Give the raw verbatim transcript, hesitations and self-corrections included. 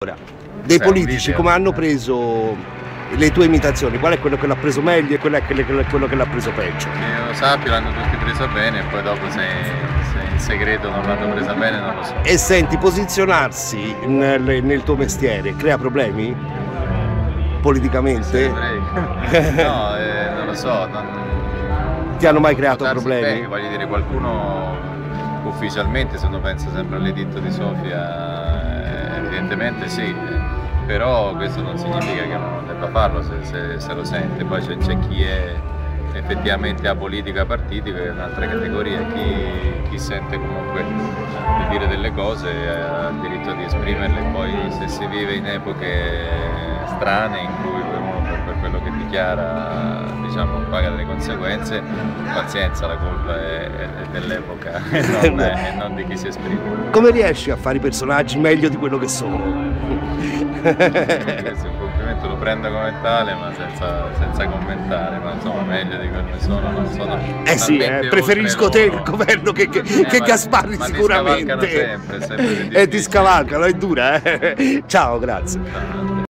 Ora, dei Sei un politici video. come hanno preso le tue imitazioni? Qual è quello che l'ha preso meglio e qual è quello che l'ha preso peggio? Che io sappia l'hanno tutti presa bene e poi dopo se, se in segreto non l'hanno presa bene non lo so. E senti, posizionarsi nel, nel tuo mestiere crea problemi? Politicamente? No, eh, non lo so. Non, Ti hanno mai creato Votarsi problemi? bene, voglio dire, qualcuno ufficialmente, se uno pensa sempre all'editto di Sofia, eh, evidentemente sì, eh, però questo non significa che uno non debba farlo se, se, se lo sente. Poi c'è chi è effettivamente apolitica partitica, è un'altra categoria, chi, chi sente comunque di dire delle cose ha il diritto di esprimerle. Poi se si vive in epoche strane in cui uno per, per quello che dichiara, diciamo, paga delle conseguenze, pazienza, la colpa è, è dell'epoca e non, è, e non di chi si esprime. Come riesci a fare i personaggi meglio di quello che sono? Questo è un complimento, lo prendo come tale ma senza, senza commentare, ma insomma meglio di quello che sono, non sono. Eh sì, eh, preferisco te il governo che, che, eh, che ma, Gasparri ma sicuramente. Ti sempre, sempre e ti scavalcano, è dura, eh? Ciao, grazie. Ciao.